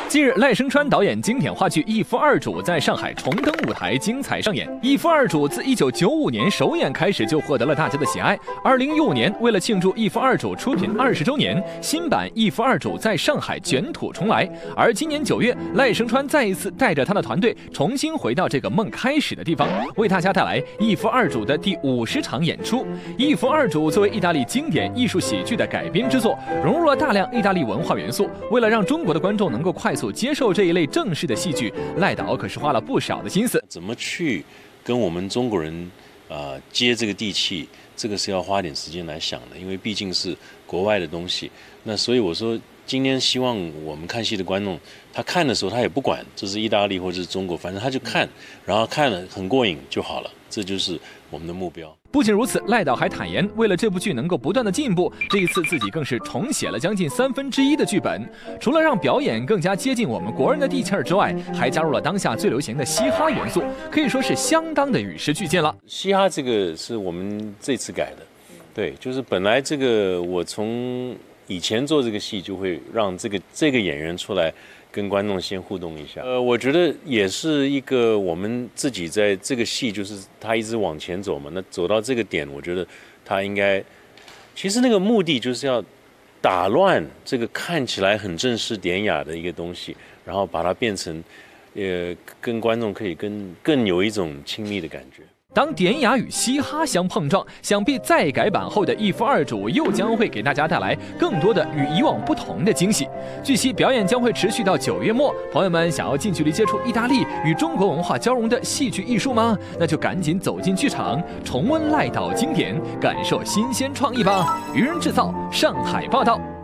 近日，赖声川导演经典话剧《一夫二主》在上海重登舞台，精彩上演。《一夫二主》自1995年首演开始就获得了大家的喜爱。2015年，为了庆祝《一夫二主》出品20周年，新版《一夫二主》在上海卷土重来。而今年9月，赖声川再一次带着他的团队重新回到这个梦开始的地方，为大家带来《一夫二主》的第50场演出。《一夫二主》作为意大利经典艺术喜剧的改编之作，融入了大量意大利文化元素。为了让中国的观众能够快速接受这一类正式的戏剧，赖导可是花了不少的心思。 怎么去跟我们中国人接这个地气，这个是要花点时间来想的，因为毕竟是国外的东西。那所以我说，今天希望我们看戏的观众，他看的时候他也不管这是意大利或者是中国，反正他就看，然后看了很过瘾就好了，这就是我们的目标。 不仅如此，赖导还坦言，为了这部剧能够不断的进步，这一次自己更是重写了将近1/3的剧本。除了让表演更加接近我们国人的地气儿之外，还加入了当下最流行的嘻哈元素，可以说是相当的与时俱进了。 嘻哈这个是我们这次改的，对，就是本来这个我从以前做这个戏就会让这个演员出来跟观众先互动一下。我觉得也是一个我们自己在这个戏，就是他一直往前走嘛，那走到这个点，我觉得他应该，其实那个目的就是要打乱这个看起来很正式典雅的一个东西，然后把它变成，跟观众可以更有一种亲密的感觉。 当典雅与嘻哈相碰撞，想必再改版后的《一夫二主》又将会给大家带来更多的与以往不同的惊喜。据悉，表演将会持续到9月末。朋友们想要近距离接触意大利与中国文化交融的戏剧艺术吗？那就赶紧走进剧场，重温赖导经典，感受新鲜创意吧。愚人制造，上海报道。